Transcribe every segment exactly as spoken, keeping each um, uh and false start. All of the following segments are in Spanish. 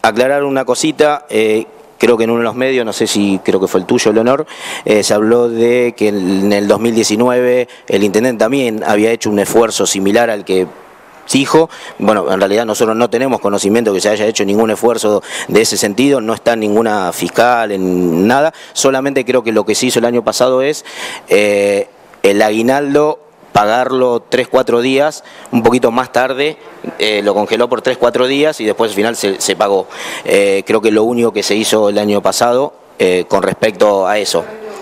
aclarar una cosita. Eh, Creo que en uno de los medios, no sé si creo que fue el tuyo, Leonor, eh, se habló de que en el dos mil diecinueve el intendente también había hecho un esfuerzo similar al que dijo. Bueno, en realidad nosotros no tenemos conocimiento que se haya hecho ningún esfuerzo de ese sentido, no está ninguna fiscal, en nada. Solamente creo que lo que se hizo el año pasado es eh, el aguinaldo, pagarlo tres, cuatro días, un poquito más tarde, eh, lo congeló por tres, cuatro días y después al final se, se pagó. Eh, creo que lo único que se hizo el año pasado eh, con respecto a eso.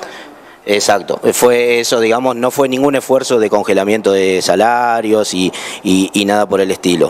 Exacto, fue eso, digamos, no fue ningún esfuerzo de congelamiento de salarios y, y, y nada por el estilo.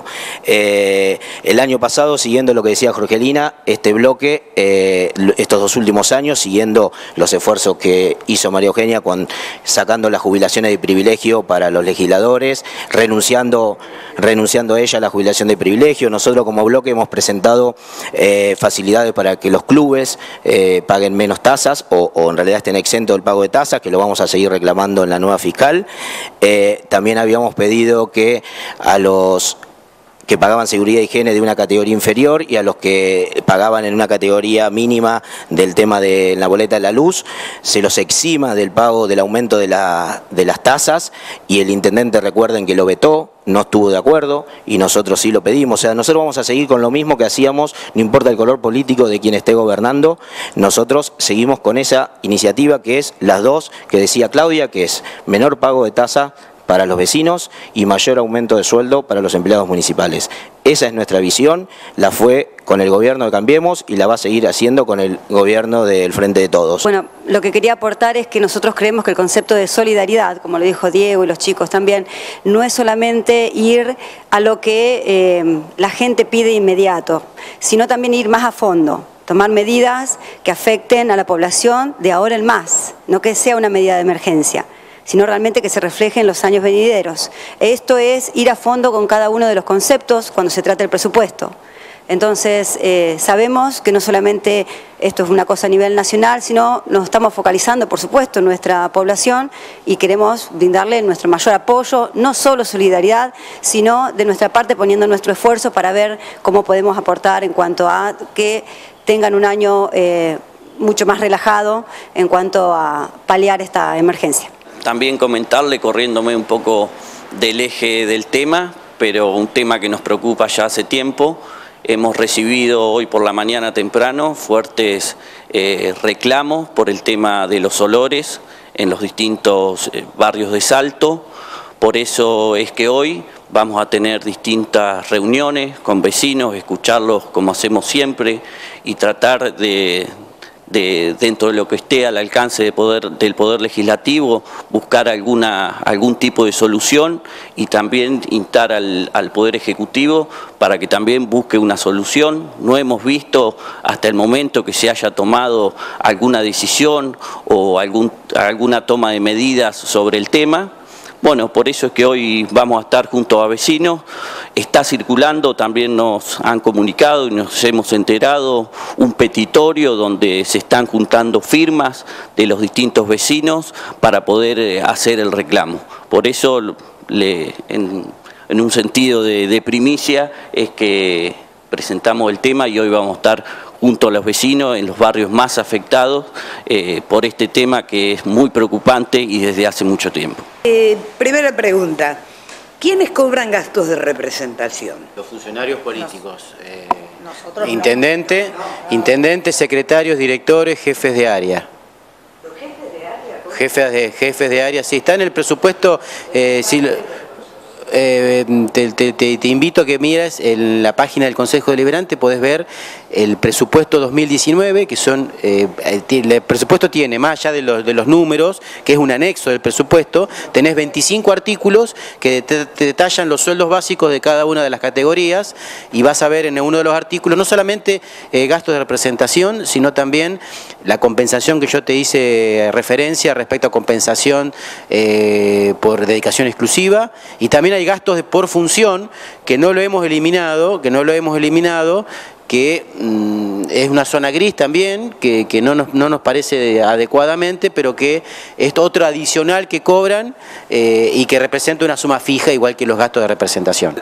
Eh, el año pasado, siguiendo lo que decía Jorgelina, este bloque, eh, estos dos últimos años, siguiendo los esfuerzos que hizo María Eugenia con, sacando las jubilaciones de privilegio para los legisladores, renunciando, renunciando ella a la jubilación de privilegio. Nosotros como bloque hemos presentado eh, facilidades para que los clubes eh, paguen menos tasas o, o en realidad estén exentos del pago de tasas, que lo vamos a seguir reclamando en la nueva fiscal. Eh, también habíamos pedido que a los que pagaban seguridad y higiene de una categoría inferior y a los que pagaban en una categoría mínima del tema de la boleta de la luz, se los exima del pago del aumento de, la, de las tasas, y el intendente, recuerden que lo vetó, no estuvo de acuerdo y nosotros sí lo pedimos. O sea, nosotros vamos a seguir con lo mismo que hacíamos, no importa el color político de quien esté gobernando, nosotros seguimos con esa iniciativa que es las dos que decía Claudia, que es menor pago de tasa para los vecinos y mayor aumento de sueldo para los empleados municipales. Esa es nuestra visión, la fue con el gobierno de Cambiemos y la va a seguir haciendo con el gobierno del Frente de Todos. Bueno, lo que quería aportar es que nosotros creemos que el concepto de solidaridad, como lo dijo Diego y los chicos también, no es solamente ir a lo que eh, la gente pide inmediato, sino también ir más a fondo. Tomar medidas que afecten a la población de ahora en más, no que sea una medida de emergencia, sino realmente que se refleje en los años venideros. Esto es ir a fondo con cada uno de los conceptos cuando se trata del presupuesto. Entonces, eh, sabemos que no solamente esto es una cosa a nivel nacional, sino nos estamos focalizando, por supuesto, en nuestra población y queremos brindarle nuestro mayor apoyo, no solo solidaridad, sino de nuestra parte poniendo nuestro esfuerzo para ver cómo podemos aportar en cuanto a que tengan un año eh, mucho más relajado en cuanto a paliar esta emergencia. También comentarle, corriéndome un poco del eje del tema, pero un tema que nos preocupa ya hace tiempo. Hemos recibido hoy por la mañana temprano fuertes eh, reclamos por el tema de los olores en los distintos eh, barrios de Salto. Por eso es que hoy vamos a tener distintas reuniones con vecinos, escucharlos como hacemos siempre y tratar de... De, dentro de lo que esté al alcance de poder, del Poder Legislativo, buscar alguna, algún tipo de solución y también instar al, al Poder Ejecutivo para que también busque una solución. No hemos visto hasta el momento que se haya tomado alguna decisión o algún, alguna toma de medidas sobre el tema. Bueno, por eso es que hoy vamos a estar junto a vecinos. Está circulando, también nos han comunicado y nos hemos enterado, un petitorio donde se están juntando firmas de los distintos vecinos para poder hacer el reclamo. Por eso, le, en, en un sentido de, de primicia, es que presentamos el tema y hoy vamos a estar junto a los vecinos en los barrios más afectados eh, por este tema que es muy preocupante y desde hace mucho tiempo. Eh, primera pregunta, ¿quiénes cobran gastos de representación? Los funcionarios políticos, eh, intendente, intendentes, secretarios, directores, jefes de área. ¿Los jefes de área? Jefes de, jefes de área, sí, está en el presupuesto. Eh, si, Eh, te, te, te invito a que mires en la página del Consejo Deliberante, podés ver el presupuesto dos mil diecinueve, que son, eh, el presupuesto tiene, más allá de los, de los números, que es un anexo del presupuesto, tenés veinticinco artículos que te, te detallan los sueldos básicos de cada una de las categorías y vas a ver en uno de los artículos no solamente eh, gastos de representación, sino también la compensación que yo te hice referencia respecto a compensación eh, por dedicación exclusiva, y también hay gastos de por función que no lo hemos eliminado, que no lo hemos eliminado, que mmm, es una zona gris también, que, que no, nos, no nos parece adecuadamente, pero que es otro adicional que cobran eh, y que representa una suma fija igual que los gastos de representación.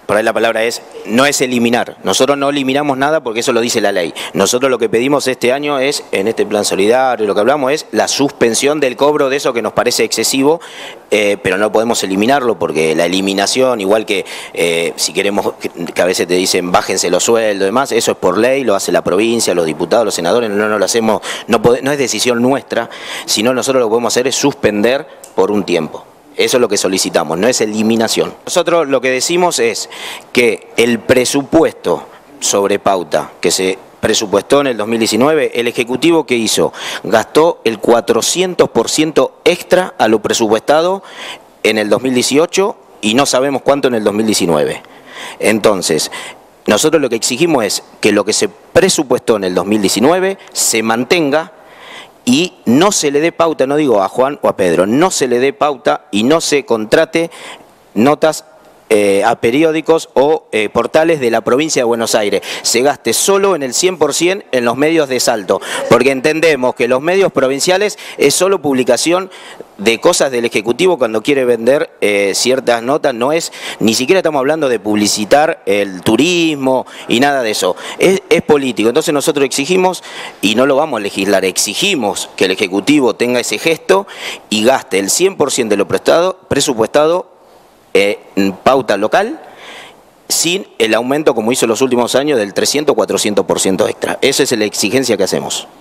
por ahí la palabra es, no es eliminar. Nosotros no eliminamos nada porque eso lo dice la ley. Nosotros lo que pedimos este año es, en este plan solidario, lo que hablamos es la suspensión del cobro de eso que nos parece excesivo, eh, pero no podemos eliminarlo porque la eliminación, igual que eh, si queremos, que, que a veces te dicen bájense los sueldos y demás, eso es por ley, lo hace la provincia, los diputados, los senadores, no, no lo hacemos, no, pode, no es decisión nuestra, sino nosotros lo que podemos hacer es suspender por un tiempo. Eso es lo que solicitamos, no es eliminación. Nosotros lo que decimos es que el presupuesto sobre pauta que se presupuestó en el dos mil diecinueve, el Ejecutivo que hizo, gastó el cuatrocientos por ciento extra a lo presupuestado en el dos mil dieciocho y no sabemos cuánto en el dos mil diecinueve. Entonces, nosotros lo que exigimos es que lo que se presupuestó en el dos mil diecinueve se mantenga y no se le dé pauta, no digo a Juan o a Pedro, no se le dé pauta y no se contrate notas eh, a periódicos o eh, portales de la provincia de Buenos Aires. Se gaste solo en el cien por ciento en los medios de Salto, porque entendemos que los medios provinciales es solo publicación de cosas del Ejecutivo cuando quiere vender eh, ciertas notas, no es, ni siquiera estamos hablando de publicitar el turismo y nada de eso, es, es político. Entonces nosotros exigimos, y no lo vamos a legislar, exigimos que el Ejecutivo tenga ese gesto y gaste el cien por ciento de lo prestado, presupuestado eh, en pauta local, sin el aumento como hizo en los últimos años del trescientos o cuatrocientos por ciento extra. Esa es la exigencia que hacemos.